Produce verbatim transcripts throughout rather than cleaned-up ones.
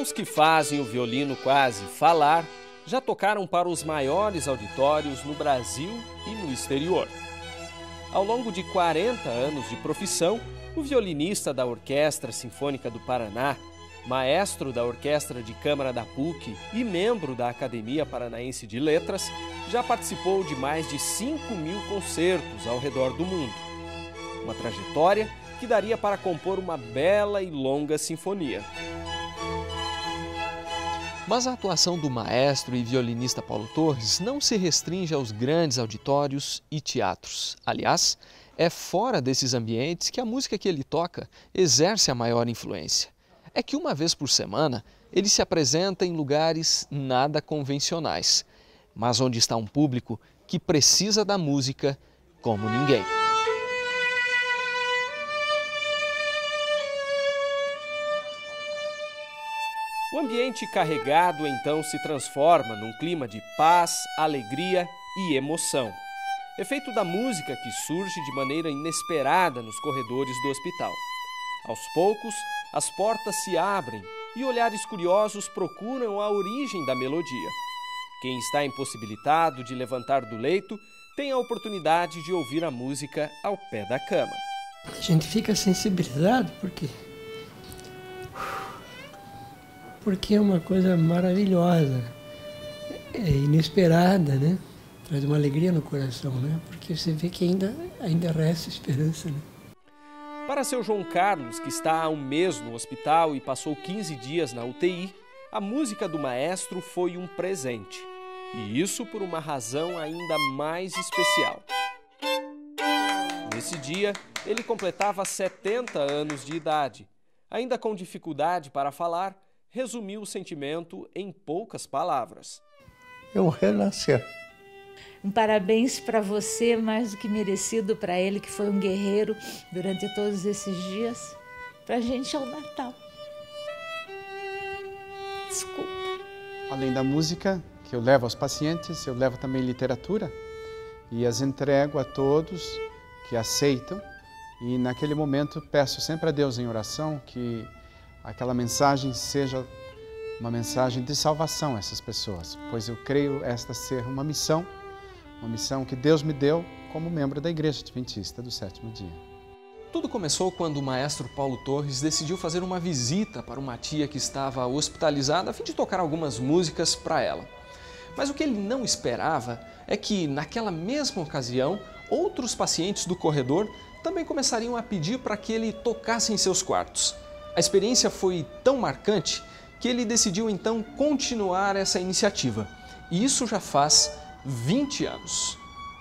Sons que fazem o violino quase falar já tocaram para os maiores auditórios no Brasil e no exterior. Ao longo de quarenta anos de profissão, o violinista da Orquestra Sinfônica do Paraná, maestro da Orquestra de Câmara da P U C e membro da Academia Paranaense de Letras, já participou de mais de cinco mil concertos ao redor do mundo. Uma trajetória que daria para compor uma bela e longa sinfonia. Mas a atuação do maestro e violinista Paulo Torres não se restringe aos grandes auditórios e teatros. Aliás, é fora desses ambientes que a música que ele toca exerce a maior influência. É que uma vez por semana ele se apresenta em lugares nada convencionais, mas onde está um público que precisa da música como ninguém. O ambiente carregado então se transforma num clima de paz, alegria e emoção. Efeito da música que surge de maneira inesperada nos corredores do hospital. Aos poucos, as portas se abrem e olhares curiosos procuram a origem da melodia. Quem está impossibilitado de levantar do leito tem a oportunidade de ouvir a música ao pé da cama. A gente fica sensibilizado porque, porque é uma coisa maravilhosa, é inesperada, né? Traz uma alegria no coração, né? Porque você vê que ainda, ainda resta esperança, né? Para seu João Carlos, que está há um mês no hospital e passou quinze dias na U T I, a música do maestro foi um presente. E isso por uma razão ainda mais especial. Nesse dia, ele completava setenta anos de idade. Ainda com dificuldade para falar, resumiu o sentimento em poucas palavras. É um renascer. Um parabéns para você, mais do que merecido para ele, que foi um guerreiro durante todos esses dias. Para a gente é o Natal. Desculpa. Além da música que eu levo aos pacientes, eu levo também literatura e as entrego a todos que aceitam. E naquele momento peço sempre a Deus em oração que aquela mensagem seja uma mensagem de salvação a essas pessoas, pois eu creio esta ser uma missão Uma missão que Deus me deu como membro da Igreja Adventista do Sétimo Dia. Tudo começou quando o maestro Paulo Torres decidiu fazer uma visita para uma tia que estava hospitalizada a fim de tocar algumas músicas para ela. Mas o que ele não esperava é que, naquela mesma ocasião, outros pacientes do corredor também começariam a pedir para que ele tocasse em seus quartos. A experiência foi tão marcante que ele decidiu então continuar essa iniciativa. E isso já faz vinte anos.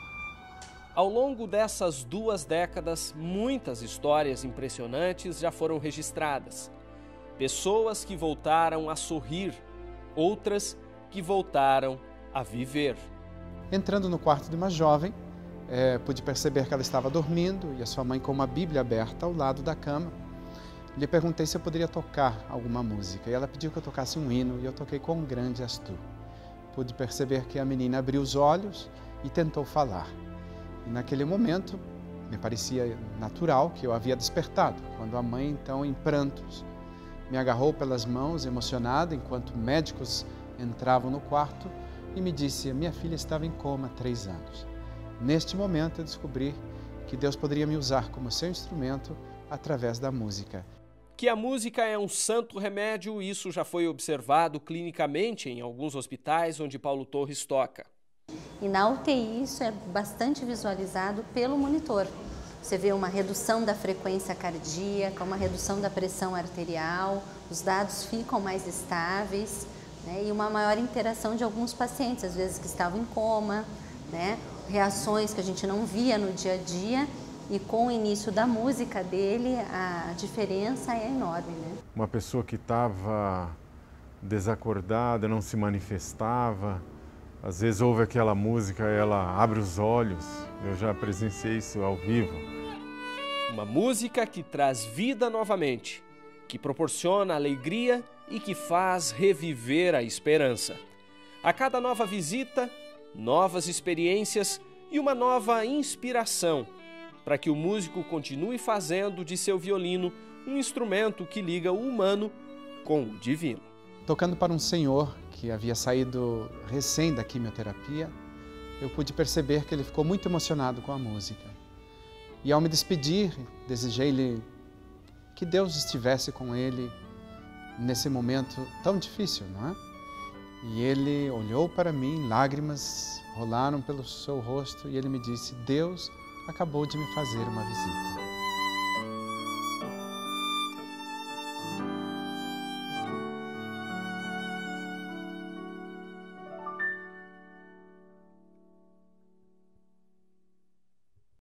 Ao longo dessas duas décadas, muitas histórias impressionantes já foram registradas. Pessoas que voltaram a sorrir, outras que voltaram a viver. Entrando no quarto de uma jovem, é, pude perceber que ela estava dormindo e a sua mãe com uma Bíblia aberta ao lado da cama. Lhe perguntei se eu poderia tocar alguma música e ela pediu que eu tocasse um hino e eu toquei com um grande astur. Pude perceber que a menina abriu os olhos e tentou falar. E naquele momento, me parecia natural que eu havia despertado, quando a mãe, então, em prantos, me agarrou pelas mãos, emocionada, enquanto médicos entravam no quarto e me disse: minha filha estava em coma há três anos. Neste momento, eu descobri que Deus poderia me usar como seu instrumento através da música. Que a música é um santo remédio, isso já foi observado clinicamente em alguns hospitais onde Paulo Torres toca. E na U T I isso é bastante visualizado pelo monitor. Você vê uma redução da frequência cardíaca, uma redução da pressão arterial, os dados ficam mais estáveis, né, e uma maior interação de alguns pacientes, às vezes que estavam em coma, né, reações que a gente não via no dia a dia. E com o início da música dele, a diferença é enorme, né? Uma pessoa que estava desacordada, não se manifestava, às vezes ouve aquela música, ela abre os olhos. Eu já presenciei isso ao vivo. Uma música que traz vida novamente, que proporciona alegria e que faz reviver a esperança. A cada nova visita, novas experiências e uma nova inspiração, para que o músico continue fazendo de seu violino um instrumento que liga o humano com o divino. tocando para um senhor que havia saído recém da quimioterapia, eu pude perceber que ele ficou muito emocionado com a música. E ao me despedir, desejei-lhe que Deus estivesse com ele nesse momento tão difícil, não é? E ele olhou para mim, lágrimas rolaram pelo seu rosto e ele me disse: Deus acabou de me fazer uma visita.